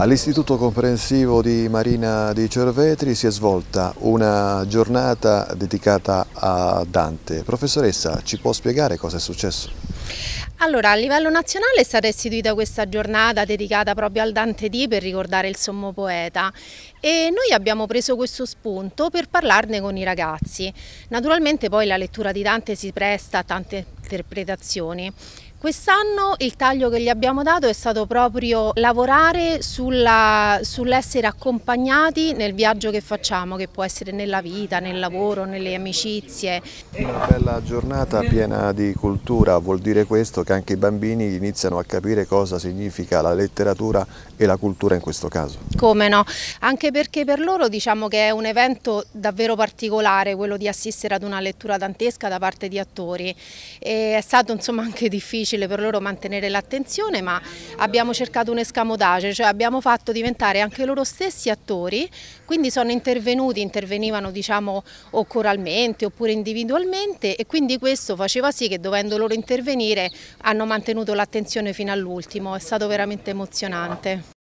All'Istituto Comprensivo di Marina di Cervetri si è svolta una giornata dedicata a Dante. Professoressa, ci può spiegare cosa è successo? Allora, a livello nazionale è stata istituita questa giornata dedicata proprio al Dante Dì per ricordare il sommo poeta e noi abbiamo preso questo spunto per parlarne con i ragazzi. Naturalmente poi la lettura di Dante si presta a tante interpretazioni. Quest'anno il taglio che gli abbiamo dato è stato proprio lavorare sull'essere accompagnati nel viaggio che facciamo, che può essere nella vita, nel lavoro, nelle amicizie. Una bella giornata piena di cultura, vuol dire questo che anche i bambini iniziano a capire cosa significa la letteratura e la cultura in questo caso. Come no, anche perché per loro diciamo che è un evento davvero particolare quello di assistere ad una lettura dantesca da parte di attori. E è stato insomma anche difficile per loro mantenere l'attenzione, ma abbiamo cercato un escamotage, cioè abbiamo fatto diventare anche loro stessi attori, quindi sono intervenivano diciamo o coralmente oppure individualmente e quindi questo faceva sì che dovendo loro intervenire hanno mantenuto l'attenzione fino all'ultimo, è stato veramente emozionante.